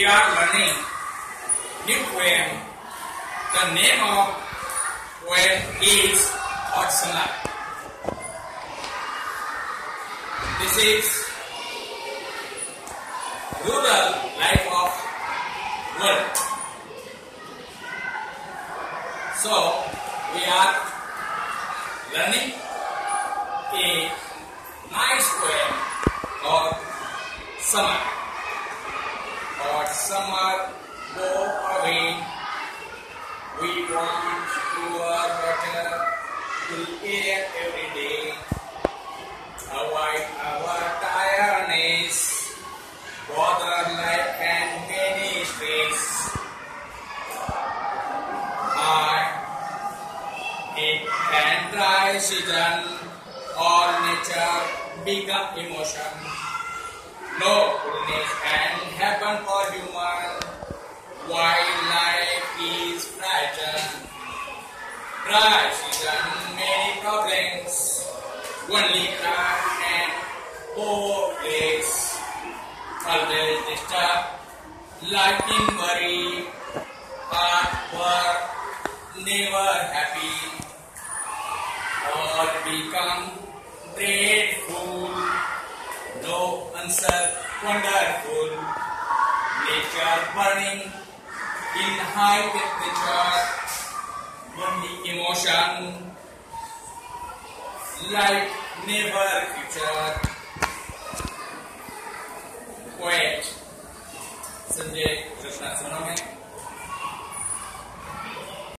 are learning new poem. The name of poem is Hot Summer. This is rural life of world. So we are learning a nice poem called Summer. Hot summer, go away. We want pure water, cool air every day. Avoid our tiredness, bother life and many stress. It and dry season, all nature become emotion. No goodness can happen for human, while life is fragile. Dry season, many problems, only cry and hopeless. Always disturb, life in worry, hard work, never happy. All become dreadful, no answer wonderful. Nature burning in high temperature, only emotion, life never future. Poet Sanjay, Raghunath, Sonawane.